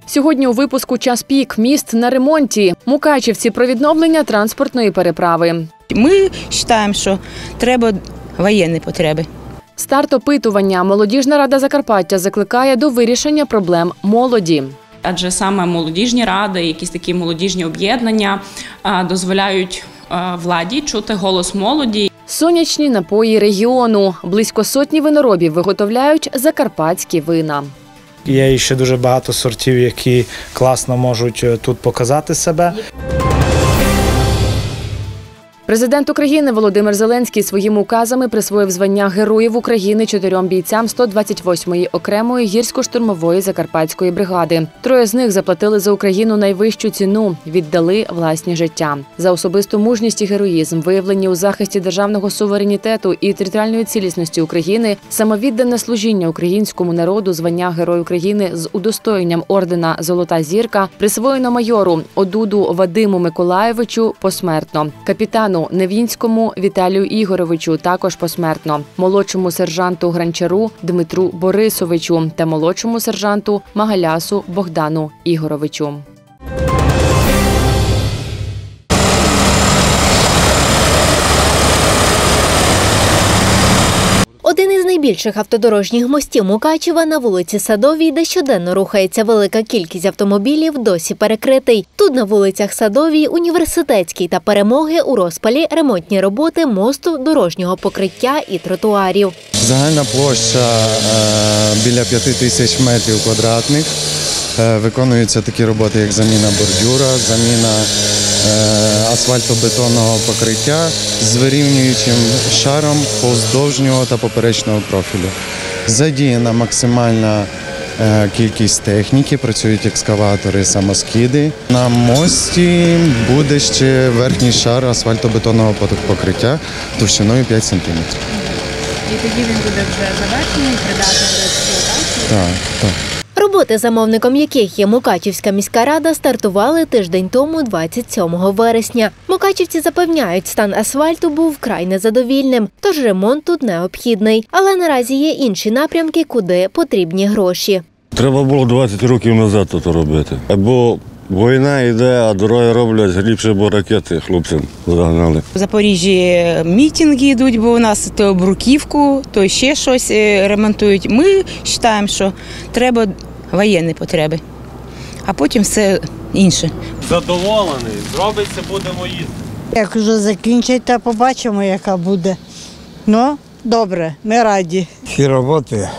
Сьогодні у випуску «Час пік» міст на ремонті. Мукачівці про відновлення транспортної переправи. Ми вважаємо, що треба воєнні потреби. Старт опитування. Молодіжна рада Закарпаття закликає до вирішення проблем молоді. Адже саме молодіжні ради, якісь такі молодіжні об'єднання дозволяють владі чути голос молоді. Сонячні напої регіону. Близько сотні виноробів виготовляють закарпатські вина. Є ще дуже багато сортів, які класно можуть тут показати себе. Президент України Володимир Зеленський своїми указами присвоїв звання Героїв України 4 бійцям 128-ї окремої гірсько-штурмової закарпатської бригади. 3 з них заплатили за Україну найвищу ціну – віддали власні життя. За особисту мужність і героїзм, виявлені у захисті державного суверенітету і територіальної цілісності України, самовіддане служіння українському народу, звання Герой України з удостоєнням ордена «Золота зірка» присвоєно майору Одуду Вадиму Миколайовичу посмертно, капітану Невінському Віталію Ігоровичу також посмертно, молодшому сержанту Гранчару Дмитру Борисовичу та молодшому сержанту Магалясу Богдану Ігоровичу. Один із найбільших автодорожніх мостів Мукачева на вулиці Садовій, де щоденно рухається велика кількість автомобілів, досі перекритий. Тут на вулицях Садовій, Університетській та Перемоги у розпалі ремонтні роботи мосту, дорожнього покриття і тротуарів. Загальна площа біля 5000 метрів квадратних. Виконуються такі роботи, як заміна бордюра, заміна асфальтобетонного покриття з вирівнюючим шаром повздовжнього та поперечного профілю. Задіяна максимальна кількість техніки, працюють екскаватори, самоскиди. На мості буде ще верхній шар асфальтобетонного покриття товщиною 5 см. І тоді він буде вже завершений, придатний до експлуатації? Так. Роботи, замовником яких є Мукачівська міська рада, стартували тиждень тому, 27 вересня. Мукачівці запевняють, стан асфальту був вкрай незадовільним, тож ремонт тут необхідний. Але наразі є інші напрямки, куди потрібні гроші. Треба було 20 років назад тут робити. Бо війна йде, а дороги роблять ліпше, бо ракети хлопцям загнали. В Запоріжжі мітинги йдуть, бо у нас то бруківку, то ще щось ремонтують. Ми вважаємо, що треба воєнні потреби, а потім все інше. Задоволений, зробиться, будемо їздити. Як вже закінчать, то побачимо, яка буде. Ну, добре, ми раді. Ці роботи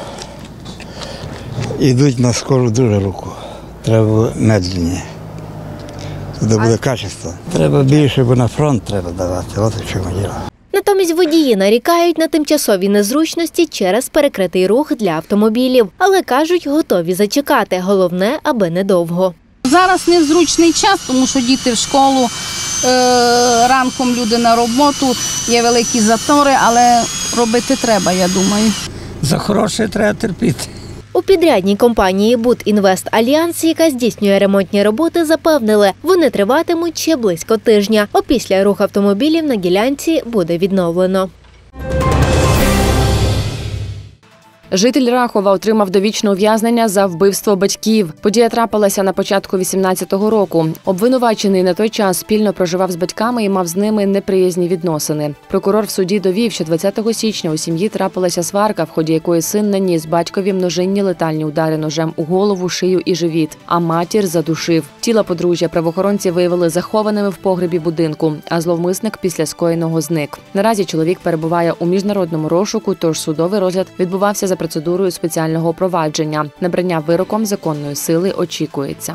йдуть на скору дуже руку. Треба медленніше. Туди буде качество. Треба більше, бо на фронт треба давати. От в чому діло. Натомість водії нарікають на тимчасові незручності через перекритий рух для автомобілів. Але, кажуть, готові зачекати. Головне, аби недовго. Зараз незручний час, тому що діти в школу, ранком люди на роботу, є великі затори, але робити треба, я думаю. За хороше треба терпіти. У підрядній компанії «Будінвест-Альянс», яка здійснює ремонтні роботи, запевнили, вони триватимуть ще близько тижня. Опісля рух автомобілів на ділянці буде відновлено. Житель Рахова отримав довічне ув'язнення за вбивство батьків. Подія трапилася на початку 18-го року. Обвинувачений на той час спільно проживав з батьками і мав з ними неприязні відносини. Прокурор в суді довів, що 20 січня у сім'ї трапилася сварка, в ході якої син наніс батькові множинні летальні удари ножем у голову, шию і живіт, а матір задушив. Тіла подружжя правоохоронці виявили захованими в погребі будинку, а зловмисник після скоєного зник. Наразі чоловік перебуває у міжнародному розшуку, тож судовий розгляд відбувався за процедурою спеціального провадження. Набрання вироком законної сили очікується.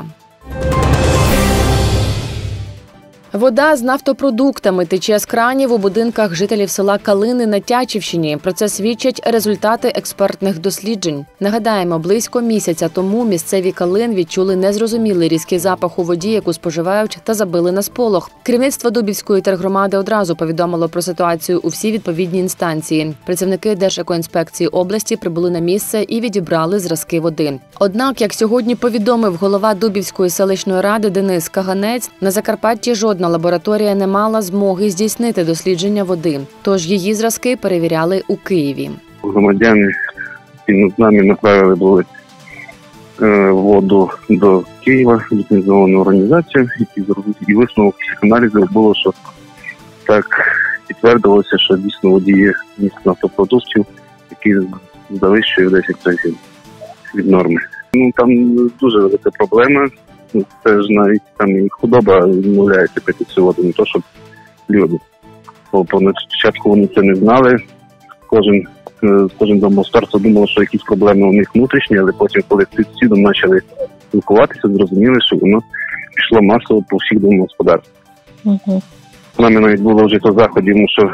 Вода з нафтопродуктами тече з кранів у будинках жителів села Калини на Тячівщині. Про це свідчать результати експертних досліджень. Нагадаємо, близько місяця тому місцеві Калин відчули незрозумілий різкий запах у воді, яку споживають, та забили на сполох. Керівництво Дубівської тергромади одразу повідомило про ситуацію у всі відповідні інстанції. Працівники Держекоінспекції області прибули на місце і відібрали зразки води. Однак, як сьогодні повідомив голова Дубівської селищної ради Денис Каганець, на Закарпатті жодна лабораторія не мала змоги здійснити дослідження води, тож її зразки перевіряли у Києві. Громадяни спільно з нами направили були воду до Києва, ліцензовану організацію, і висновок аналізів було, що так підтвердилося, що дійсно водії міст нафтопродуктів, які завищують 10 разів від норми. Там дуже велика проблема. Це ж навіть там і худоба відмовляється пити цю воду, не то щоб люди. Бо спочатку вони це не знали. Кожен домогосподарство думало, що якісь проблеми у них внутрішні, але потім, коли з сусідом почали спілкуватися, зрозуміли, що воно пішло масово по всіх домогосподарствах. З нами навіть було вже по заході, тому що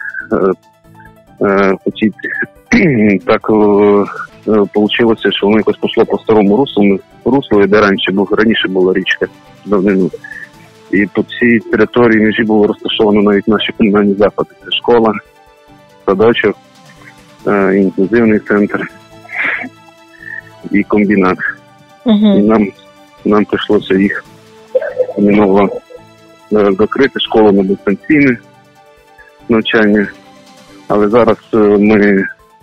так вийшло, що воно якось пішло по старому руслу, де раніше була річка давнину. І по цій території межі було розташовано навіть наші комунальні заклади. Це школа, садочок, інклюзивний центр і комбінат. І нам прийшлося їх терміново закрити, школу на дистанційне навчання. Але зараз ми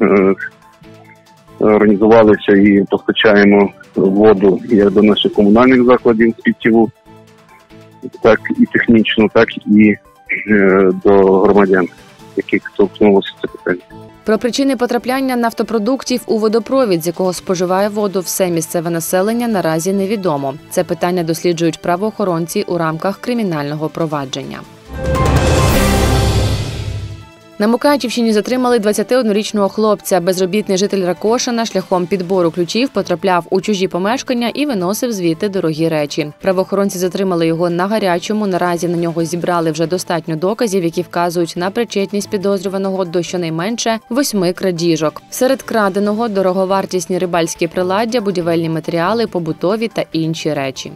організувалися і постачаємо воду як до наших комунальних закладів питтєву, так і технічну, так і до громадян, яких торкнулося це питання. Про причини потрапляння нафтопродуктів у водопровід, з якого споживає воду все місцеве населення, наразі невідомо. Це питання досліджують правоохоронці у рамках кримінального провадження. На Мукачівщині затримали 21-річного хлопця. Безробітний житель Ракошина шляхом підбору ключів потрапляв у чужі помешкання і виносив звідти дорогі речі. Правоохоронці затримали його на гарячому. Наразі на нього зібрали вже достатньо доказів, які вказують на причетність підозрюваного до щонайменше 8 крадіжок. Серед краденого – дороговартісні рибальські приладдя, будівельні матеріали, побутові та інші речі.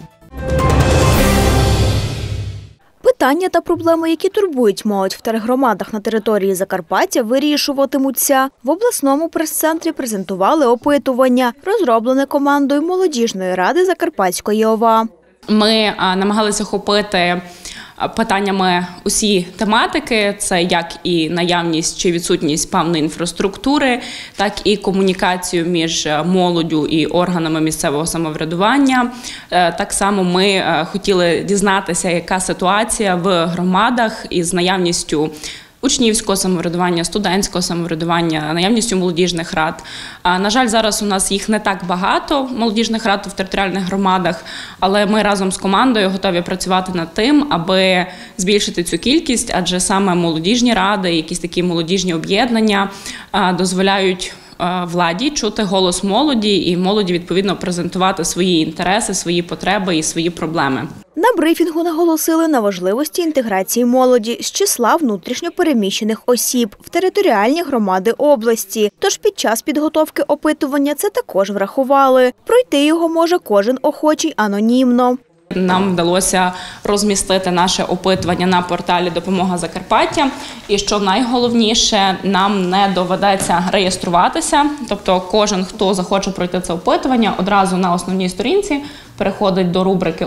Питання та проблеми, які турбують молодь в тергромадах на території Закарпаття, вирішуватимуться. В обласному прес-центрі презентували опитування, розроблене командою молодіжної ради Закарпатської ОВА. Ми намагалися охопити питаннями усі тематики. Це як і наявність чи відсутність певної інфраструктури, так і комунікацію між молоддю і органами місцевого самоврядування. Так само ми хотіли дізнатися, яка ситуація в громадах із наявністю учнівського самоврядування, студентського самоврядування, наявністю молодіжних рад. На жаль, зараз у нас їх не так багато, молодіжних рад в територіальних громадах, але ми разом з командою готові працювати над тим, аби збільшити цю кількість, адже саме молодіжні ради, якісь такі молодіжні об'єднання дозволяють владі чути голос молоді і молоді, відповідно, презентувати свої інтереси, свої потреби і свої проблеми. На брифінгу наголосили на важливості інтеграції молоді з числа внутрішньо переміщених осіб в територіальні громади області. Тож під час підготовки опитування це також врахували. Пройти його може кожен охочий анонімно. Нам вдалося розмістити наше опитування на порталі «Допомога Закарпаття». І що найголовніше, нам не доведеться реєструватися. Тобто кожен, хто захоче пройти це опитування, одразу на основній сторінці переходить до рубрики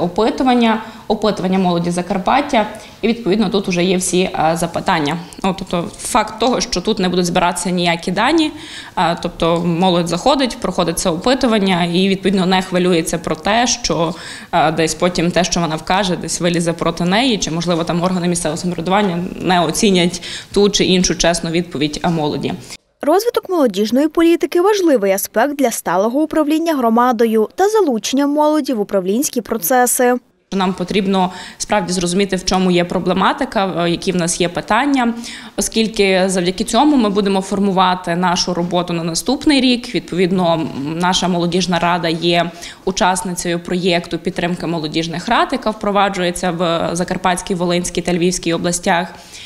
опитування молоді Закарпаття. І відповідно тут вже є всі запитання. Тобто факт того, що тут не будуть збиратися ніякі дані, тобто молодь заходить, проходить це опитування і відповідно не хвилюється про те, що десь потім те, що вона вкаже, десь вилізе проти неї, чи можливо там органи місцевого самоврядування не оцінять ту чи іншу чесну відповідь молоді. Розвиток молодіжної політики – важливий аспект для сталого управління громадою та залучення молоді в управлінські процеси. Нам потрібно справді зрозуміти, в чому є проблематика, які в нас є питання, оскільки завдяки цьому ми будемо формувати нашу роботу на наступний рік. Відповідно, наша молодіжна рада є учасницею проєкту підтримки молодіжних рад, яка впроваджується в Закарпатській, Волинській та Львівській областях.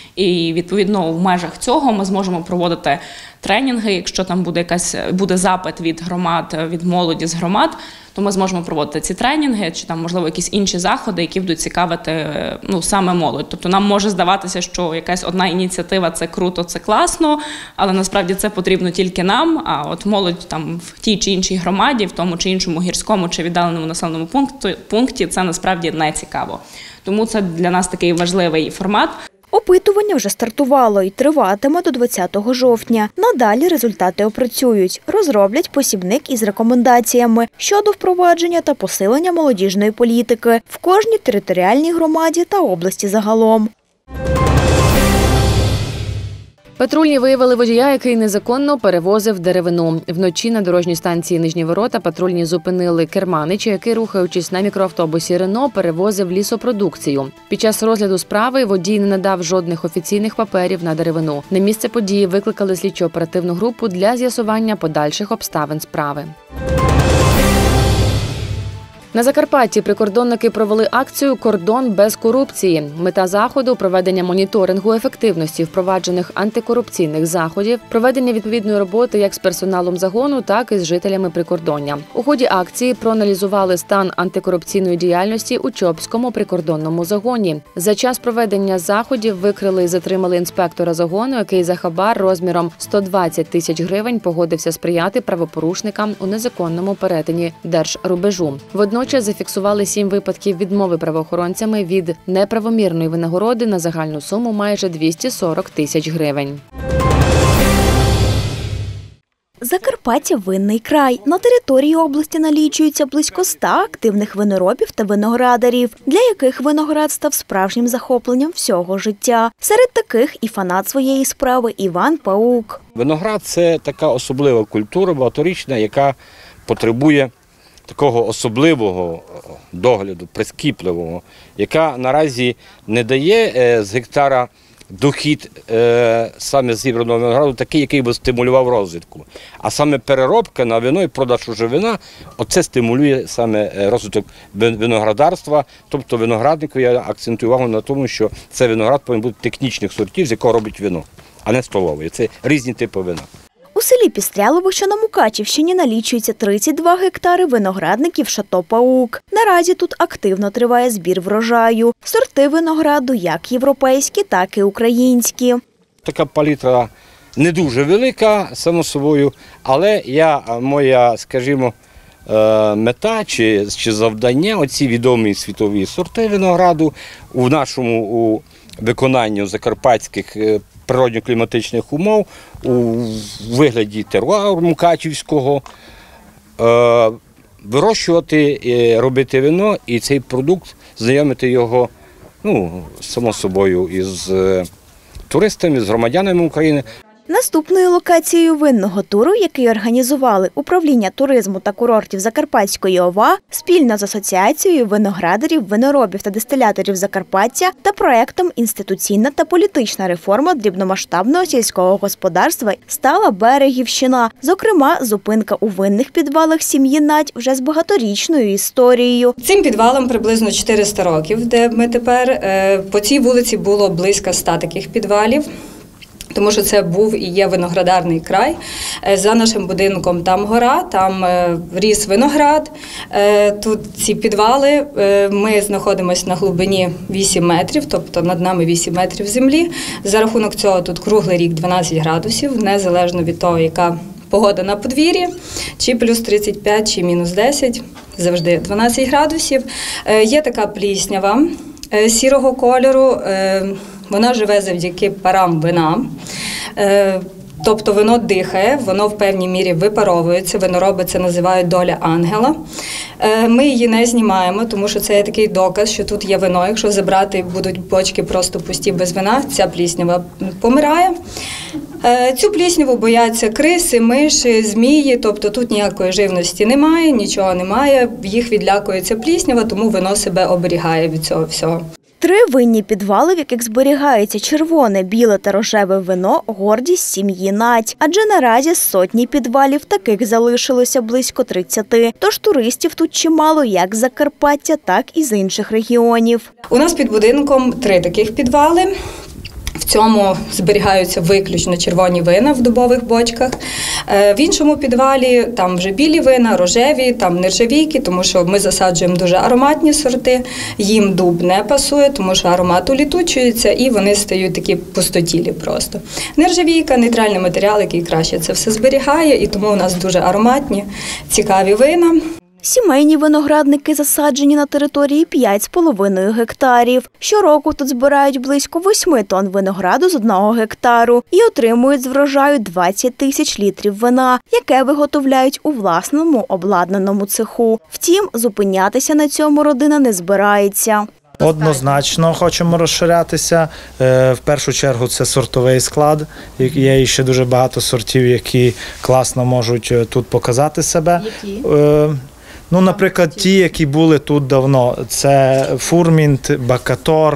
І відповідно в межах цього ми зможемо проводити тренінги, якщо там буде запит від громад, від молоді з громад, то ми зможемо проводити ці тренінги, чи там, можливо, якісь інші заходи, які будуть цікавити саме молодь. Тобто нам може здаватися, що якась одна ініціатива – це круто, це класно, але насправді це потрібно тільки нам, а от молодь там в тій чи іншій громаді, в тому чи іншому гірському чи віддаленому населеному пункті, це насправді не цікаво. Тому це для нас такий важливий формат. Опитування вже стартувало і триватиме до 20 жовтня. Надалі результати опрацюють, розроблять посібник із рекомендаціями щодо впровадження та посилення молодіжної політики в кожній територіальній громаді та області загалом. Патрульні виявили водія, який незаконно перевозив деревину. Вночі на дорожній станції Нижні Ворота патрульні зупинили керманича, який, рухаючись на мікроавтобусі «Рено», перевозив лісопродукцію. Під час розгляду справи водій не надав жодних офіційних паперів на деревину. На місце події викликали слідчо-оперативну групу для з'ясування подальших обставин справи. На Закарпатті прикордонники провели акцію «Кордон без корупції». Мета заходу – проведення моніторингу ефективності впроваджених антикорупційних заходів, проведення відповідної роботи як з персоналом загону, так і з жителями прикордоння. У ході акції проаналізували стан антикорупційної діяльності у Чопському прикордонному загоні. За час проведення заходів викрили і затримали інспектора загону, який за хабар розміром 120 тисяч гривень погодився сприяти правопорушникам у незаконному перетині держрубежу. Водночас зафіксували 7 випадків відмови правоохоронцями від неправомірної винагороди на загальну суму майже 240 тисяч гривень. Закарпаття – винний край. На території області налічується близько 100 активних виноробів та виноградарів, для яких виноград став справжнім захопленням всього життя. Серед таких і фанат своєї справи Іван Паук. Виноград – це така особлива культура багаторічна, яка потребує такого особливого догляду, прискіпливого, яка наразі не дає з гектара дохід саме зібраного винограду такий, який би стимулював розвитку. А саме переробка на вино і продаж уже вина, оце стимулює саме розвиток виноградарства. Тобто винограднику я акцентую увагу на тому, що це виноград повинен бути технічних сортів, з якого робить вино, а не столовий. Це різні типи вина. У селі Пістрялово, що на Мукачівщині, налічується 32 гектари виноградників «Шато Паук». Наразі тут активно триває збір врожаю. Сорти винограду як європейські, так і українські. Така палітра не дуже велика, само собою, але моя, скажімо, мета чи завдання, оці відомі світові сорти винограду у нашому виконанні закарпатських природньо-кліматичних умов у вигляді теруару мукачівського, вирощувати, робити вино і цей продукт, знайомити його, само собою, із туристами, з громадянами України. Наступною локацією винного туру, який організували Управління туризму та курортів Закарпатської ОВА спільно з Асоціацією виноградарів, виноробів та дистиляторів Закарпаття та проектом «Інституційна та політична реформа дрібномасштабного сільського господарства» стала Берегівщина. Зокрема, зупинка у винних підвалах сім'ї Надь вже з багаторічною історією. Цим підвалам приблизно 400 років, де ми тепер. По цій вулиці було близько 100 таких підвалів. Тому що це був і є виноградарний край. За нашим будинком там гора, там ріс виноград. Тут ці підвали, ми знаходимося на глибині 8 метрів, тобто над нами 8 метрів землі. За рахунок цього тут круглий рік 12 градусів, незалежно від того, яка погода на подвір'ї, чи плюс 35, чи мінус 10, завжди 12 градусів. Є така пліснява сірого кольору. Вона живе завдяки парам вина, тобто вино дихає, воно в певній мірі випаровується, винороби це називають доля ангела. Ми її не знімаємо, тому що це є такий доказ, що тут є вино. Якщо забрати, будуть бочки просто пусті без вина, ця пліснява помирає. Цю плісняву бояться криси, миші, змії, тобто тут ніякої живності немає, нічого немає, їх відлякує ця пліснява, тому вино себе оберігає від цього всього. 3 винні підвали, в яких зберігається червоне, біле та рожеве вино – гордість сім'ї Надь. Адже наразі з сотні підвалів таких залишилося близько 30. Тож туристів тут чимало як з Закарпаття, так і з інших регіонів. У нас під будинком 3 таких підвали. В цьому зберігаються виключно червоні вина в дубових бочках. В іншому підвалі там вже білі вина, рожеві, там нержавійки, тому що ми засаджуємо дуже ароматні сорти. Їм дуб не пасує, тому що аромат улітучується і вони стають такі пустотілі просто. Нержавійка – нейтральний матеріал, який краще це все зберігає, і тому у нас дуже ароматні, цікаві вина. Сімейні виноградники засаджені на території 5,5 гектарів. Щороку тут збирають близько 8 тонн винограду з 1 гектару і отримують з врожаю 20 тисяч літрів вина, яке виготовляють у власному обладнаному цеху. Втім, зупинятися на цьому родина не збирається. Однозначно хочемо розширятися. В першу чергу це сортовий склад. Є ще дуже багато сортів, які класно можуть тут показати себе. Які? Ну, наприклад, ті, які були тут давно. Це Фурмінт, Бакатор,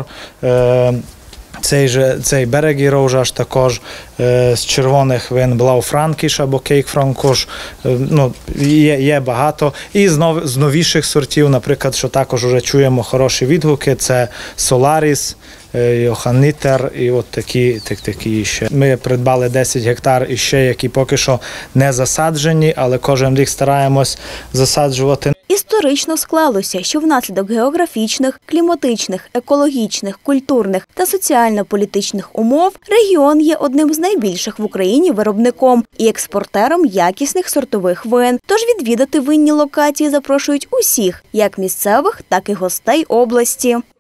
цей Берегі Роужаш також, з червоних вин Блау-Франкіш або Кейк-Франкош, ну, є багато. І з новіших сортів, наприклад, що також вже чуємо хороші відгуки, це Соларіс, Йоханнітер і от такі ще. Ми придбали 10 гектар і ще, які поки що не засаджені, але кожен рік стараємось засаджувати. Історично склалося, що внаслідок географічних, кліматичних, екологічних, культурних та соціально-політичних умов регіон є одним з найбільших в Україні виробником і експортером якісних сортових вин. Тож відвідати винні локації запрошують усіх, як місцевих, так і гостей області.